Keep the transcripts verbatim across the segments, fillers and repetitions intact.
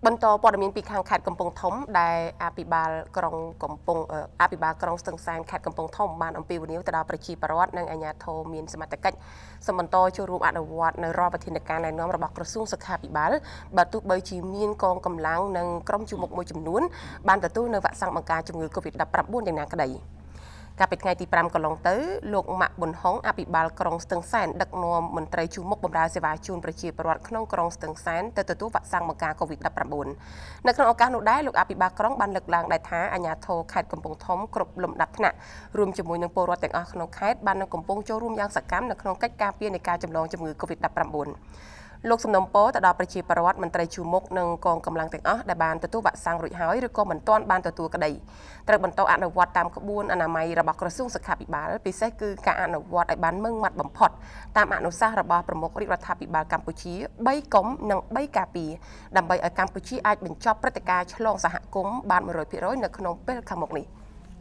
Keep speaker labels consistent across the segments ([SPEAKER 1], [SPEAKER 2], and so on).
[SPEAKER 1] បន្តព័ត៌មានពីខាងខេត្តកំពង់ធំដែលអភិបាលក្រុងកំពង់អភិបាលក្រុងស្ទឹងសែនខេត្តកំពង់ធំបានអំពាវនាវទៅដល់ប្រជាពលរដ្ឋនិងអាជ្ញាធរមានសមត្ថកិច្ចសម្បន្តចូលរួមអនុវត្តនៅរាល់វិធានការណែនាំរបស់ក្រសួងសុខាភិបាលបើទោះបីជាមានកងកម្លាំងនិងក្រុមជួរមុខមួយចំនួនបានទទួលនៅវ៉ាក់សាំងបង្ការជំងឺ កូវីដ ដប់ប្រាំបួន យ៉ាងណាក្តីកាលពីថ្ងៃទីប្រាំកន្លងទៅលោកម៉ាក់ប៊ុនហុងអភិបាលក្រុងស្ទឹងសែនដឹកនាំមន្ត្រីជួរមុខបម្រើសេវាជូនប្រជាពលរដ្ឋក្នុងក្រុងស្ទឹងសែនទៅទទួលវ៉ាក់សាំងបង្ការ កូវីដ ដប់ប្រាំបួន នៅក្នុងឱកាសនោះដែរលោកអភិបាលក្រុងបានលើកឡើងដែរថាអាជ្ញាធរខេត្តកំពង់ធំគ្រប់លំដាប់ថ្នាក់រួមជាមួយនឹងពលរដ្ឋទាំងអស់ក្នុងខេត្តបាននឹងកំពុងចូលរួមយ៉ាងសកម្មនៅក្នុងកិច្ចការពារនៃការចម្លងជំងឺ កូវីដ ដប់ប្រាំបួន លោកសំណុំពរទៅដល់ប្រជាពលរដ្ឋមន្ត្រីជួរមុខនិងកងកម្លាំងទាំងអស់ដែលបានទទួលវ៉ាក់សាំងរួចហើយឬក៏មិនទាន់បានទទួលក្តីត្រូវបន្តអនុវត្តតាមក្បួនអនាម័យរបស់ក្រសួងសុខាភិបាលពិសេសគឺការអនុវត្តឲ្យបានម៉ឺងម៉ាត់បំផុតតាមអនុសាសន៍របស់ប្រមុខរាជរដ្ឋាភិបាលកម្ពុជាបីកុំនិងបីការពារដើម្បីឲ្យកម្ពុជាអាចបញ្ចប់ព្រឹត្តិការណ៍ឆ្លងសហគមន៍បាន một trăm phần trăm នៅក្នុងពេលខាងមុខនេះ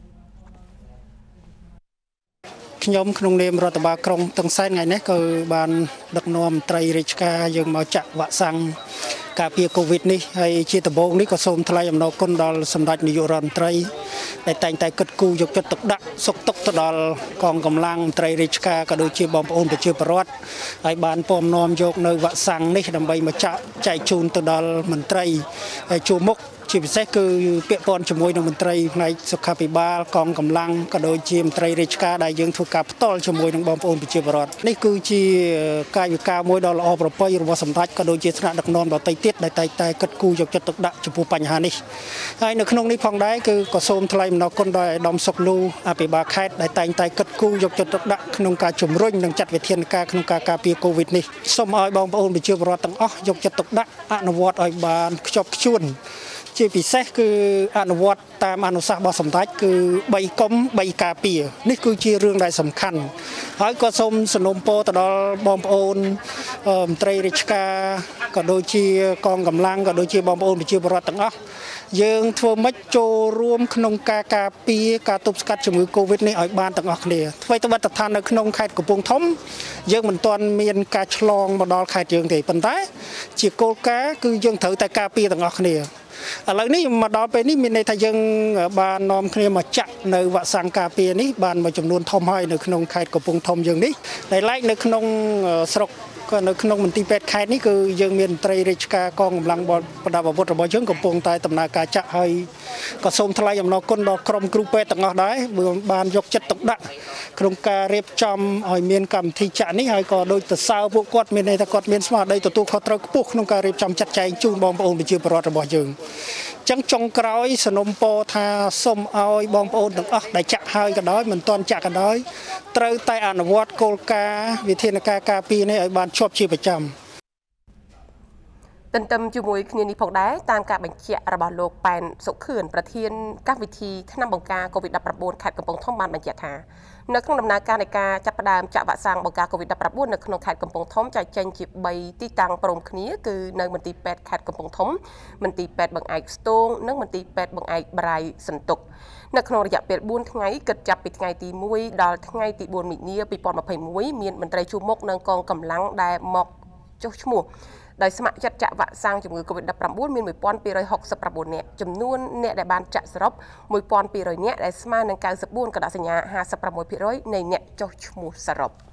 [SPEAKER 2] ខ្ញុំក្នុងនាមរដ្ឋបាលក្រុងស្ទឹងសែនថ្ងៃនេះក៏បានដឹកនាំត្រីរាជការយើងមកចាក់វ៉ាក់សាំងការពារកូវីដនេះហើយជាដំបូងនេះក៏សូមថ្លែងអំណរគុណដល់សម្ដេចនាយករដ្ឋមន្ត្រីដែលតែងតែគិតគូរយកចិត្តទុកដាក់សុខទុក្ខទៅដល់កងកម្លាំងត្រីរាជការក៏ដូចជាបងប្អូនប្រជាពលរដ្ឋហើយបានពំនាំយកនៅវ៉ាក់សាំងនេះដើម្បីមកចាក់ចែកជូនទៅដល់មន្ត្រីហើយជួរមុខជាពិសេសគឺពាក់ព័ន្ធជាមួយនឹងមន្ត្រីផ្នែកសុខាភិបាលកងកម្លាំងក៏ដូចជាមន្ត្រីរាជការដែលយើងធ្វើការផ្ទាល់ជាមួយនឹងបងប្អូនប្រជាពលរដ្ឋនេះគឺជាកាយវិការមួយដ៏ល្អប្រពៃរបស់សម្ដេចក៏ដូចជាថ្នាក់ដឹកនាំដទៃទៀតដែលតែងតែគិតគូរយកចិត្តទុកដាក់ចំពោះបញ្ហានេះហើយនៅក្នុងនេះផងដែរគឺក៏សូមថ្លែងអំណរគុណដល់អាដាមសុកលូអភិបាលខេត្តដែលតែងតែគិតគូរយកចិត្តទុកដាក់ក្នុងការជំរុញនិងចាត់វិធានការក្នុងការការពារកូវីដនេះសូមឲ្យបងប្អូនប្រជាពលរដ្ឋទាំងអស់យកចិត្តទុកដាក់អនុវត្តឲ្យបានខ្ជាប់ខ្ជួនជាពិសេសគឺអនុវត្តតាមអនុសាសន៍របស់សម្ដេចគឺបីកុំបីការពារនេះគឺជារឿងដែលសំខាន់ហើយក៏សូមសនំពរទៅដល់បងប្អូនមន្ត្រីរាជការក៏ដូចជាកងកម្លាំងក៏ដូចជាបងប្អូនប្រជាពលរដ្ឋទាំងអស់យើងធ្វើម៉េចចូលរួមក្នុងការការពារការទប់ស្កាត់ជំងឺ កូវីដ នេះឲ្យបានទាំងអស់គ្នាអ្វីត្បិតថានៅក្នុងខេត្តកំពង់ធំយើងមិនទាន់មានការឆ្លងមកដល់ខេត្តយើងទេប៉ុន្តែជាគោលការណ៍គឺយើងត្រូវតែការពារទាំងអស់គ្នាឥឡូវនេះមកដល់ពេលនេះមានន័យថាយើងបាននាំគ្នាមកចាក់នៅវ៉ាក់សាំងការពារនេះបានមួយចំនួនធំហើយនៅក្នុងខេត្តកំពង់ធំយើងនេះដែលឡែកនៅក្នុងស្រុកក៏នៅក្នុងមន្ទីរពេទ្យខេត្តនេះគឺយើងមានមន្ត្រីរាជការកងកម្លាំងប្រដាប់អាវុធរបស់យើងកំពុងតែដំណើរការចាក់ហើយក៏សូមថ្លែងអំណរគុណដល់ក្រុមគ្រូពេទ្យទាំងអស់ដែរបានយកចិត្តទុកដាក់ក្នុងការរៀបចំឲ្យមានកម្មវិធីចាក់នេះហើយក៏ដូចទៅសើពួកគាត់មានន័យថាគាត់មានស្មារតីទទួលខុសត្រូវខ្ពស់ក្នុងការរៀបចំចាត់ចែងជូនបងប្អូនប្រជាពលរដ្ឋរបស់យើងចឹងចុងក្រោយសនំពរថាសូមឲ្យបងប្អូនទាំងអស់ដែលចាក់ហើយក៏ដោយមិនទាន់ចាក់ក៏ដោយត្រូវតែអនុវត្តគោលការណ៍វិធានការការពារនេះឲ្យបានជាប់ជាប្រចាំ
[SPEAKER 1] ទន្ទឹមជាមួយគ្នានេះផងដែរតាមការបញ្ជាក់របស់លោកប៉ែនសុខឿនប្រធានកម្មវិធីថ្នាំបង្ការ កូវីដ ដប់ប្រាំបួន ខេត្តកំពង់ធំបានបញ្ជាក់ថានៅក្នុងដំណើរការនៃការចាប់ផ្ដើមចាក់វ៉ាក់សាំងបង្ការ កូវីដ ដប់ប្រាំបួន នៅក្នុងខេត្តកំពង់ធំចែកចេញជាបីទីតាំងព្រមគ្នាគឺនៅមន្ទីរពេទ្យខេត្តកំពង់ធំមន្ទីរពេទ្យបង្អែកស្ទងនិងមន្ទីរពេទ្យបង្អែកបរៃសន្ទុកនៅក្នុងរយៈពេលបួនថ្ងៃគិតចាប់ពីថ្ងៃទីមួយដល់ថ្ងៃទីបួនមីនា ពីរពាន់ម្ភៃមួយមានមន្ត្រីជួរមុខនិងកងកម្លាំងដែលមកចុះឈ្មោះដោយស្ម័គ្រចិត្តចាក់វ៉ាក់សាំងជំងឺ កូវីដ ដប់ប្រាំបួន មាន một nghìn hai trăm sáu mươi chín នាក់ចំនួនអ្នកដែលបានចាក់សរុប một nghìn hai trămនាក់ដែលស្មើនឹង 九十bốn កណ្ដាប់សញ្ញា ห้าสิบหกเปอร์เซ็นต์ នៃអ្នកចុះឈ្មោះសរុប